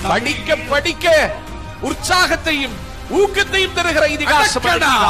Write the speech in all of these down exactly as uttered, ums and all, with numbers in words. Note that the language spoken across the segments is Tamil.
படிக்க படிக்க உற்சாகத்தையும் ஊக்கத்தையும் தருகிற இதிகாசம்.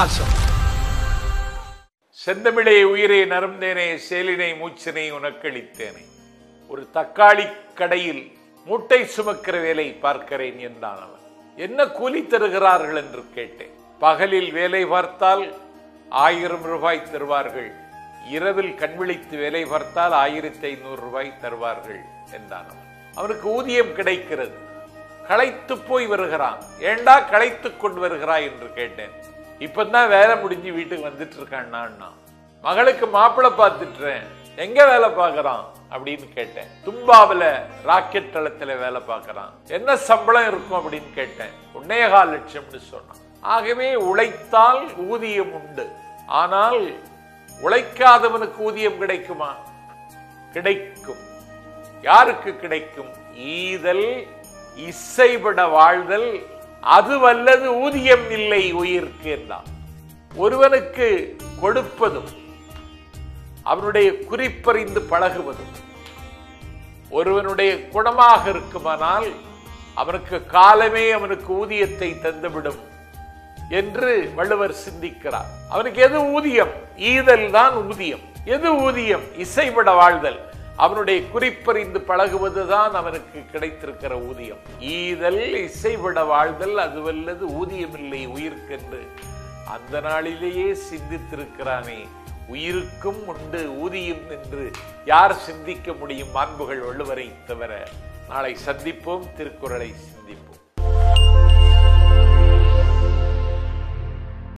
செந்தமிழே உயிரே நரம்பேனே சேலினை மூச்சினை உனக்களித்தேனே. ஒரு தக்காளி கடையில் மூட்டை சுமக்கிற வேலை பார்க்கிறேன் என்றான் அவன். என்ன கூலி தருகிறார்கள் என்று கேட்டேன். பகலில் வேலை பார்த்தால் ஆயிரம் ரூபாய் தருவார்கள், இரவில் கண்விழித்து வேலை பார்த்தால் ஆயிரத்தி ஐநூறு ரூபாய் தருவார்கள் என்றான் அவன். அவனுக்கு ஊதியம் கிடைக்கிறது. களைத்து போய் வருகிறான். ஏண்டா களைத்து கொண்டு வருகிறாய் என்று கேட்டேன். இப்பதான் வேலை முடிஞ்சு வீட்டுக்கு வந்துட்டு இருக்கான். நான் மகளுக்கு மாப்பிள்ளை பார்த்துட்டேன். எங்க வேலை பார்க்கறான் அப்படின்னு கேட்டேன். தும்பாவில ராக்கெட் தளத்துல வேலை பார்க்கறான். என்ன சம்பளம் இருக்கும் அப்படின்னு கேட்டேன். ஒன்னே கால் லட்சம்னு சொன்னான். ஆகவே உழைத்தால் ஊதியம் உண்டு. ஆனால் உழைக்காதவனுக்கு ஊதியம் கிடைக்குமா? கிடைக்கும். யாருக்கு கிடைக்கும்? ஈதல் இசைபட வாழ்தல் அது வல்லது ஊதியம் இல்லை உயிர்க்கு என்றான். ஒருவனுக்கு கொடுப்பதும் அவனுடைய குறிப்பறிந்து பழகுவதும் ஒருவனுடைய குணமாக இருக்குமானால் அவனுக்கு காலமே அவனுக்கு ஊதியத்தை தந்துவிடும் என்று வள்ளுவர் சிந்திக்கிறார். அவனுக்கு எது ஊதியம்? ஈதல் தான் ஊதியம். எது ஊதியம்? இசைபட வாழ்தல். அவனுடைய குறிப்பறிந்து பழகுவதுதான் அவனுக்கு கிடைத்திருக்கிற ஊதியம். ஈதல் இசைபட வாழ்தல் அது வல்லது ஊதியம் இல்லை உயிர்க்கென்று அந்த நாளிலேயே சிந்தித்திருக்கிறானே. உயிருக்கும் உண்டு ஊதியம் என்று யார் சிந்திக்க முடியும்? மாண்புகள் வள்ளுவரை தவிர. நாளை சந்திப்போம், திருக்குறளை சிந்திப்போம்.